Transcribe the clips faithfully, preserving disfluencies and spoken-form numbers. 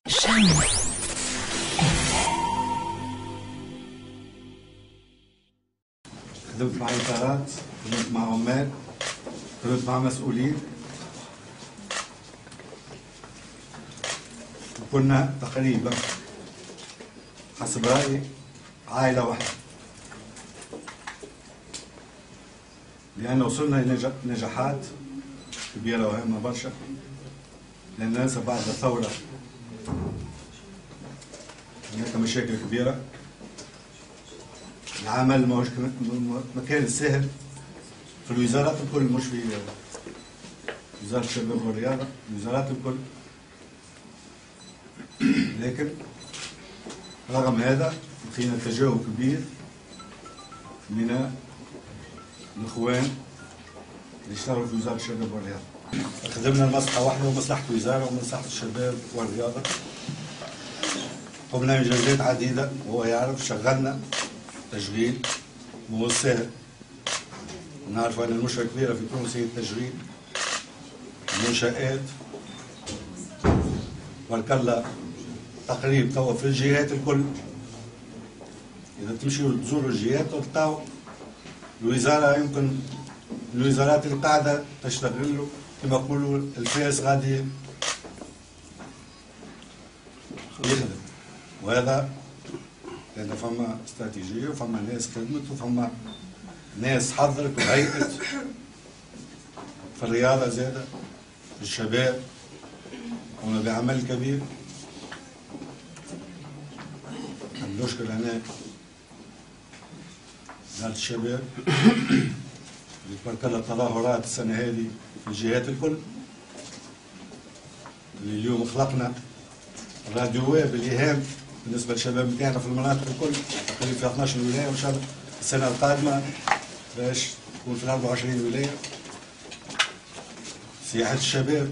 خدمت مع إدارات، خدمت مع عمال، خدمت مع مسؤولين، وكنا تقريبا حسب رأيي عائلة واحدة، لأن وصلنا إلى نجاحات كبيرة وهامة برشا. لأن ننسى بعد الثورة هناك مشاكل كبيرة، العمل ما كان سهل في الوزارات الكل، مش في وزارة الشباب والرياضة، الوزارات الكل. لكن رغم هذا لقينا تجاوب كبير من الإخوان اللي اشتغلوا في وزارة الشباب والرياضة. خدمنا المصلحة واحدة ومصلحة الوزارة ومصلحة الشباب والرياضة. قمنا بإنجازات عديدة وهو يعرف، شغلنا تشغيل مو سهل. نعرف أن المشكلة كبيرة في تونس هي التشغيل، المنشآت والكلا تقريب توا في الجهات الكل. إذا تمشيوا تزوروا الجهات تلقاو الوزارة، يمكن الوزارات اللي قاعدة تشتغل كما يقولوا الفاس غادي يخدم، وهذا لأن فما استراتيجية وفما ناس خدمت وفما ناس حضرت وهيئت في الرياضة زادة في الشباب، قمنا بعمل كبير. نشكر هنا وزارة الشباب اللي تبارك الله تظاهرات السنة هذه في الجهات الكل، اللي اليوم خلقنا راديو ويب اللي هام بالنسبة للشباب نتاعنا في المناطق الكل، تقريبا في اثناش ولاية، وإن شاء الله السنة القادمة باش تكون في أربعة وعشرين ولاية. سياحة الشباب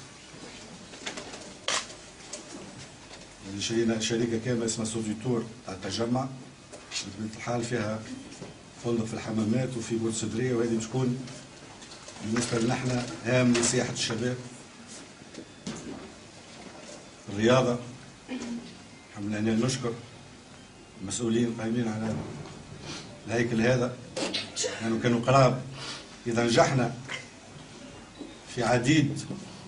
اللي شرينا شركة كاملة اسمها سوديتور تاع التجمع، بطبيعة الحال فيها فندق في الحمامات وفي بورسدرية، وهذه باش تكون بالنسبة لنا احنا هام لسياحة الشباب. الرياضة حملنا هنا نشكر المسؤولين القائمين على الهيكل هذا، لأنه يعني كانوا قراب. إذا نجحنا في عديد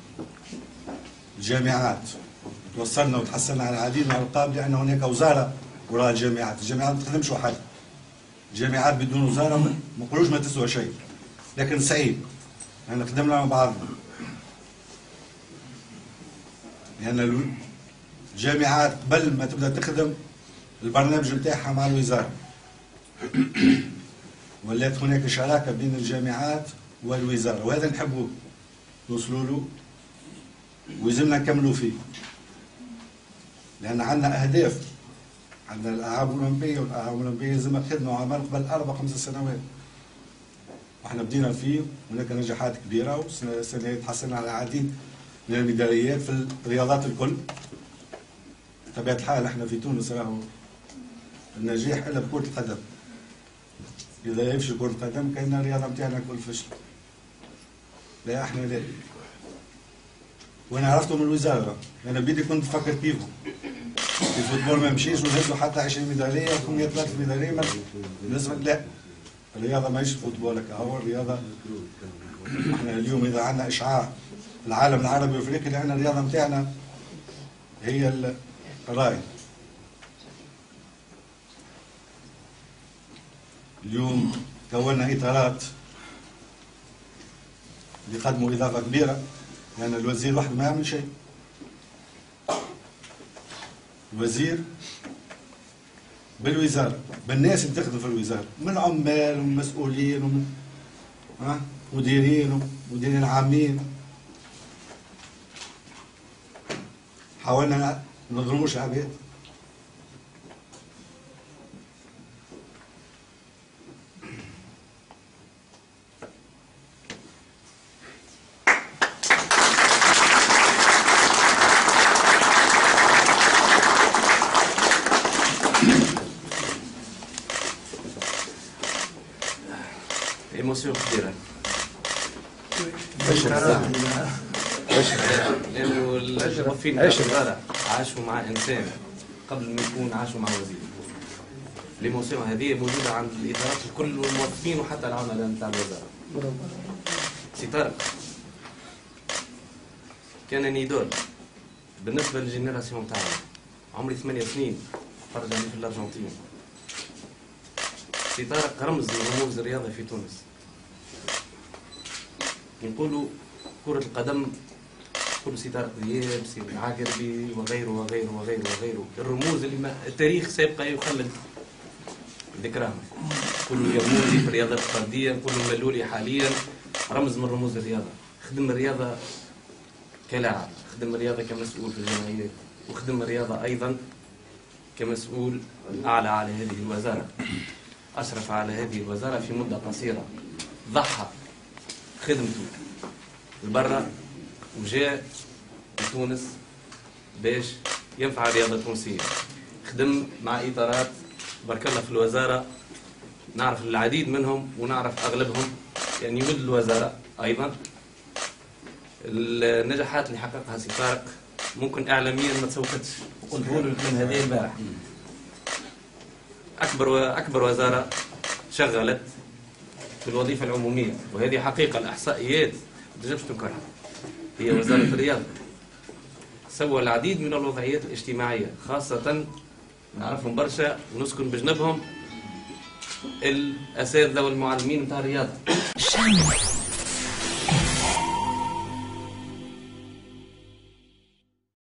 الجامعات توصلنا وتحصلنا على العديد من الألقاب، لأن هناك وزارة وراء الجامعات، الجامعات ما تخدمش وحدها، الجامعات بدون وزارة ما نقولوش ما تسوى شيء، لكن صعيب يعني خدمنا مع بعضنا، لأن الجامعات قبل ما تبدأ تخدم البرنامج نتاعها مع الوزارة، ولات هناك شراكة بين الجامعات والوزارة، وهذا نحبوه نوصلوا له ويلزمنا نكملوا فيه، لأن عندنا أهداف، عندنا الألعاب الأولمبية، والألعاب الأولمبية لازم تخدموا عمل قبل أربع خمس سنوات، وإحنا بدينا فيه، هناك نجاحات كبيرة، والسنة تحصلنا على العديد من الميداليات في الرياضات الكل. بطبيعة الحال احنا في تونس راهو النجاح إلا بكرة القدم، إذا يفشل كرة القدم كاين الرياضة نتاعنا كل فشل. لا احنا لا، وانا عرفتهم من الوزارة، انا بدي كنت نفكر كيفهم. الفوتبول ما مشيش ونهزوا حتى عشرين ميدالية وكم ثلاثة ميدالية، بالنسبة لا، الرياضة ماهيش الفوتبول هكا، هو الرياضة احنا اليوم إذا عندنا إشعاع في العالم العربي والأفريقي لأن الرياضة نتاعنا هي الراي. اليوم كونا إطارات اللي قدموا إضافة كبيرة، لأن يعني الوزير وحده ما يعمل شيء، الوزير بالوزارة بالناس اللي تخدم في الوزارة، من عمال ومن مسؤولين ومن ها مديرين ومديرين عامين، حاولنا ما نظلموش العباد. ايموسيون كبيرة. اشرح لأنه الموظفين صغار عاشوا مع انسان قبل ما يكون عاشوا مع وزير. ليموسيون هذه موجوده عند الادارات الكل والموظفين وحتى العملاء نتاع الوزاره. سي طارق كان نيدول بالنسبه للجينيراسيون تاعنا، عمري ثمانية سنين خرج عني في الارجنتين. سي طارق رمز من رموز الرياضه في تونس. نقولوا كرة القدم، نقولوا سي طارق دياب، سي العاقربي وغيره وغيره وغيره وغيره، الرموز اللي ما التاريخ سيبقى يخلد ذكراهم. نقولوا اليرموزي في الرياضات الفرديه، نقولوا الملولي حاليا رمز من رموز الرياضه. خدم الرياضه كلاعب، خدم الرياضه كمسؤول في الجمعيات، وخدم الرياضه ايضا كمسؤول اعلى على هذه الوزاره. اشرف على هذه الوزاره في مده قصيره، ضحى خدمته لبرا وجاء لتونس باش ينفع الرياضه التونسيه. خدم مع اطارات بارك الله في الوزاره، نعرف العديد منهم ونعرف اغلبهم، يعني ولد الوزاره ايضا. النجاحات اللي حققها سي طارق ممكن اعلاميا ما تسوقتش، قلت له الكلمه هذه البارح. اكبر و... اكبر وزاره شغلت في الوظيفه العموميه، وهذه حقيقه الاحصائيات ما تنجمش تنكرها، هي وزاره الرياضه. سوى العديد من الوضعيات الاجتماعيه، خاصه نعرفهم برشا ونسكن بجنبهم الاساتذه والمعلمين نتاع الرياضه.